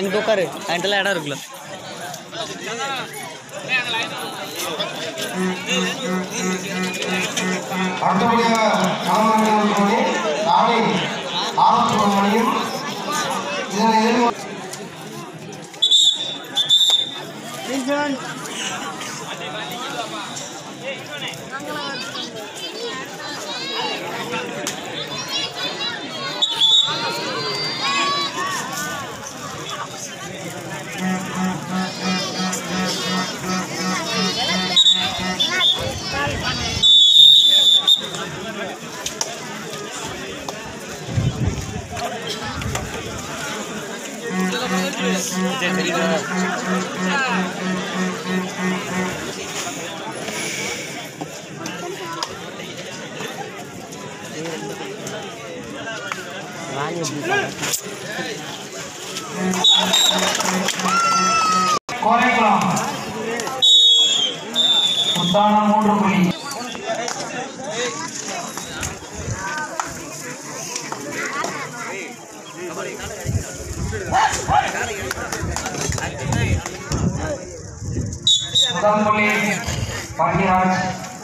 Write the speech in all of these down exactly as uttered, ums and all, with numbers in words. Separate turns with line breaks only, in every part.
அங்கிட்டு உட்காரு, அங்கிட்டலாம் இடம் இருக்குல்ல.
கோரைக்குளம் உத்தானம் மூன்று புள்ளி முதல் புள்ளி பாண்டியராஜ்.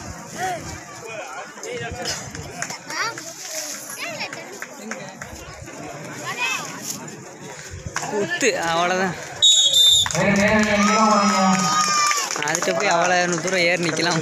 குத்து அவ்வளோதான். அதுகிட்ட போய் அவ்வளோ தூரம் ஏறி நிற்கலாம்.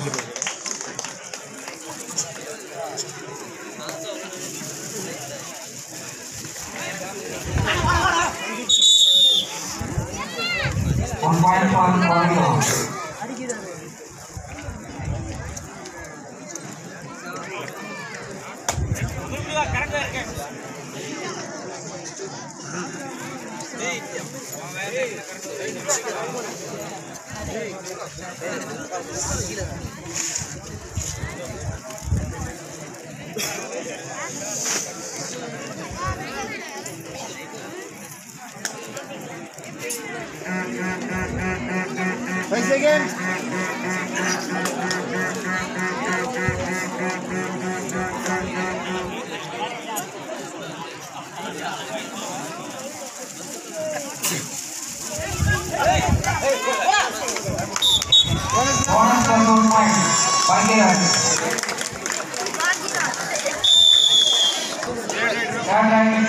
Five seconds.
Bonus control point. Pankiraj. Third line.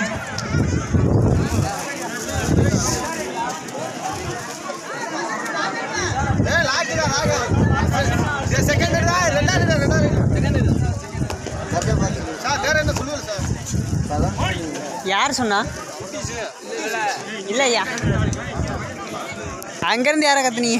Hey, lag ida, lag. Ye second ida, renda ida, renda ida. Second ida. Sir, there enna sollu sir.
யார் சொன்னா? இல்லையா, அங்கேருந்து யாரை கத்துனீங்க?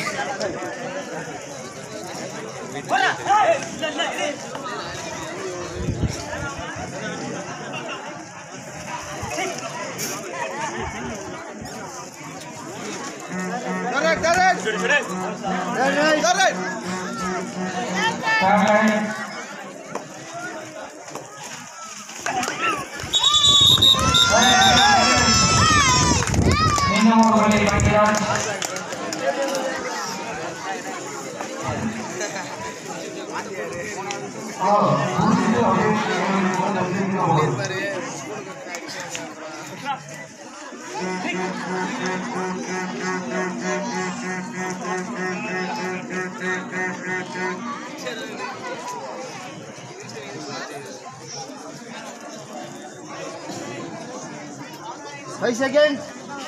Correct, correct. Correct, correct.
Third line. Minimum only Pankiraj. Oh,
Five seconds.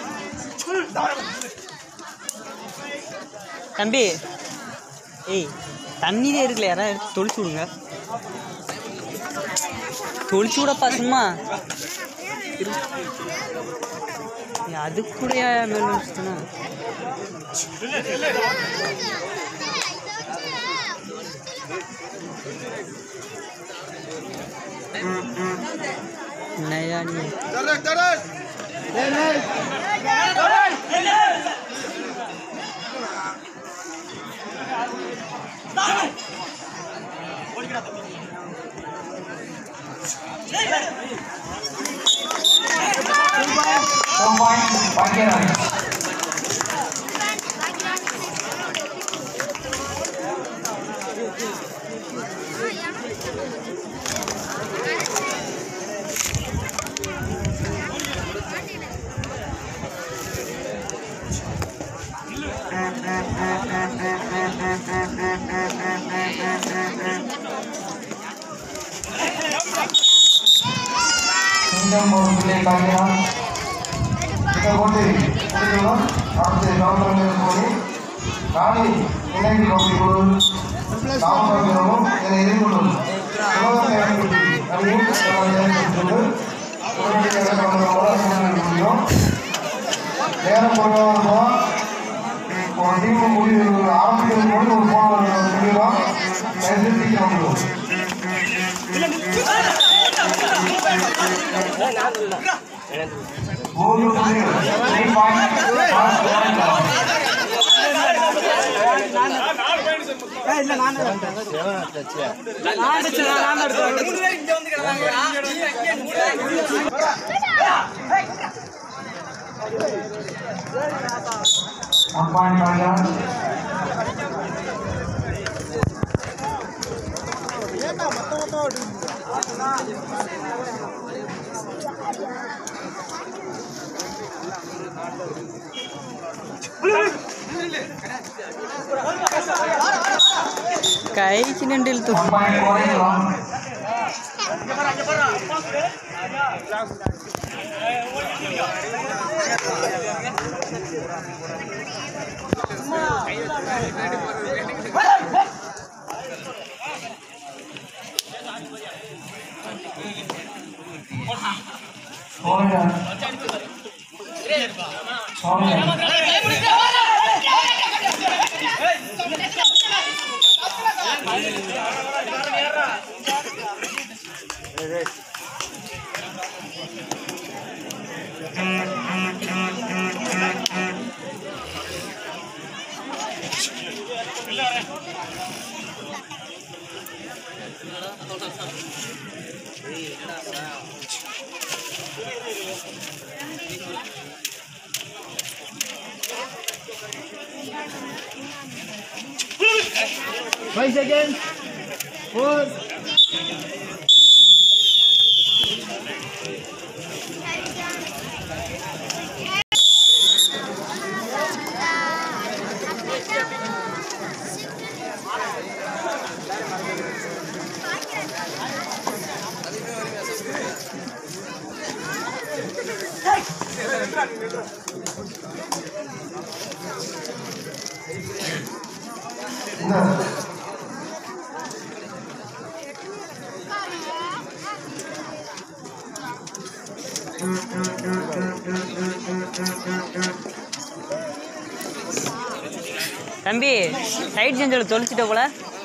தம்பி, ஏய் தண்ணியிலே இருக்குல்ல, யாராவது எடுத்து தொளிச்சு விடுங்க. தொளிச்சு விடப்பா சும்மா. அது கூட மேலே வச்சுட்டேன்னா என்னையா நீ?
Correct, correct.
Two point Pankiraj. மீண்டும் ஒரு பிள்ளை பார்க்கலாம். இதை போட்டு முடிக்கணும். அடுத்து கவர்மெண்ட் போய் காலி இணைந்து நோக்கி கொடு காவல்துறையினரும் இதை எதிர்கொள்ளும் உலக நேரத்தில் அதையும் முடியும். நேரம் பொறுத்தவரைக்கும் ஒரு டீம் முடிவு ஆரம்பிக்கிறது போது ஒரு போன முடியும் சீக்கிரம் முடியும். மூணு
kayaknya nendil tuh.
Five seconds. Four.
தம்பி சைட் செஞ்சில் தொலைச்சிட்ட போல.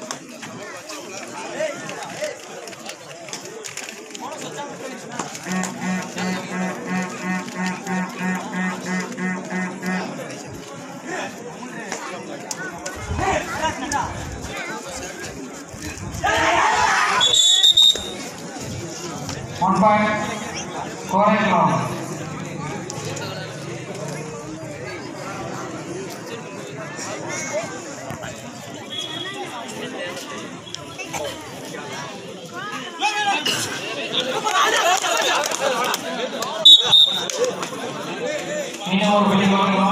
One point, correct long. Ini mau beli long.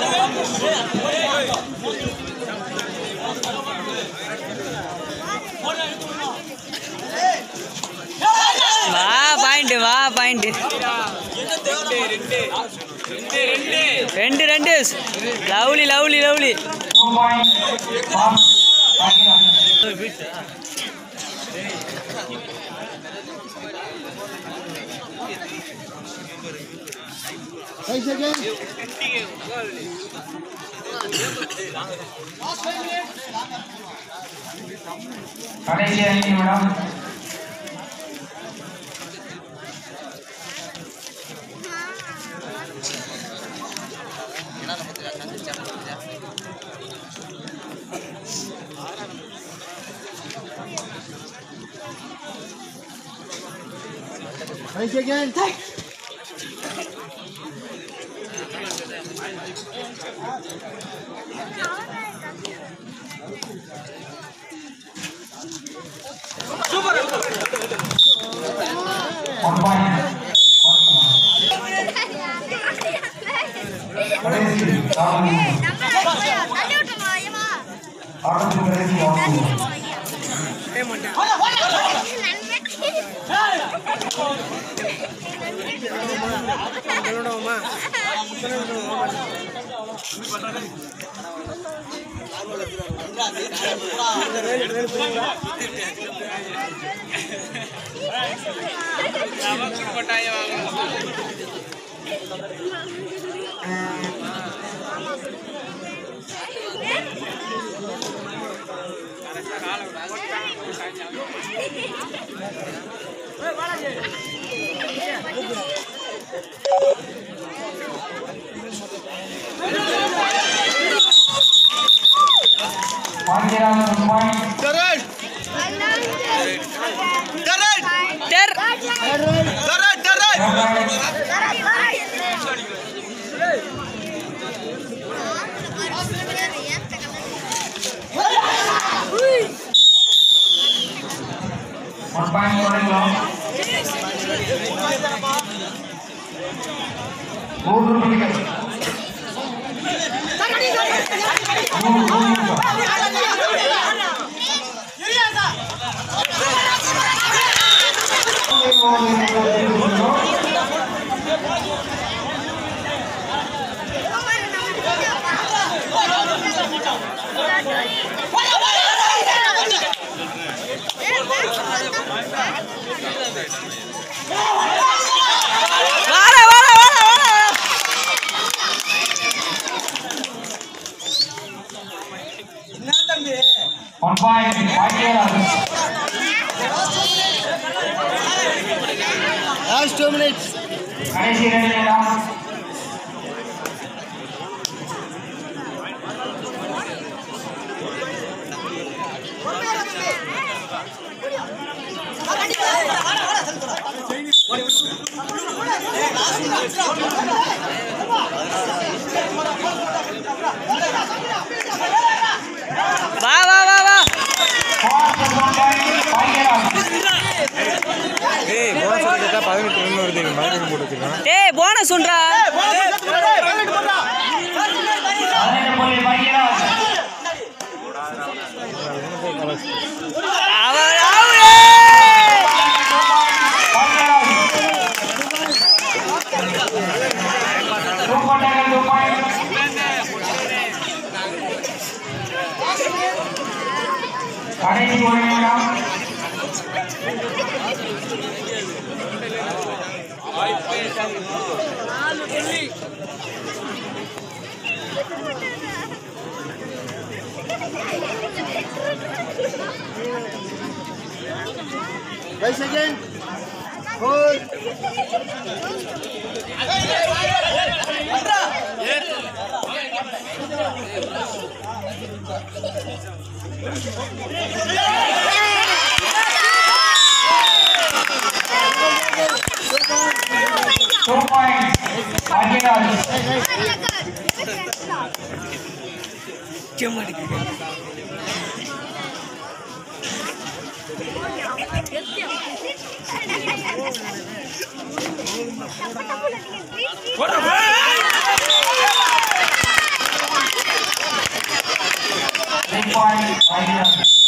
வா பாயிண்ட் வா பாயிண்ட் ரெண்டு ரெண்டு lovely lovely lovely
Five seconds.
கடைசி ஐந்து நிமிடம்.
Five seconds.
One point. Kடைசி ஆட்டத்தின் கடைசி ஆகும் One point going long. Move to wicket. Move, move. One point, five years.
Last two minutes.
கடைசி ரெண்டு நிமிடம்.
வா வா வா வா
ஏய் போனஸ் கேட்டா பதினெட்டு ரன் வருது பதினெட்டு போட்டு வச்சிருக்கான்.
ஏய் போனஸ் உண்டா அவர் அவரே
கடைசி ஒரு நிமிடம்.
Five seconds. Four.
Two points. Agilal. Three points. Agilal.